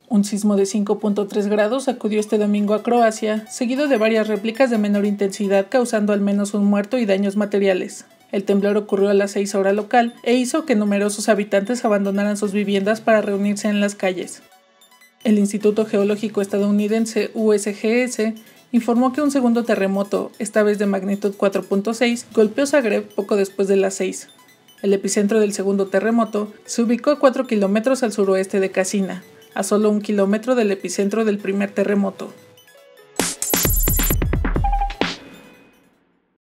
Un sismo de 5.3 grados sacudió este domingo a Croacia, seguido de varias réplicas de menor intensidad, causando al menos un muerto y daños materiales. El temblor ocurrió a las 6 horas local e hizo que numerosos habitantes abandonaran sus viviendas para reunirse en las calles. El Instituto Geológico estadounidense USGS informó que un segundo terremoto, esta vez de magnitud 4.6, golpeó Zagreb poco después de las 6. El epicentro del segundo terremoto se ubicó a 4 kilómetros al suroeste de Casina, a solo 1 kilómetro del epicentro del primer terremoto.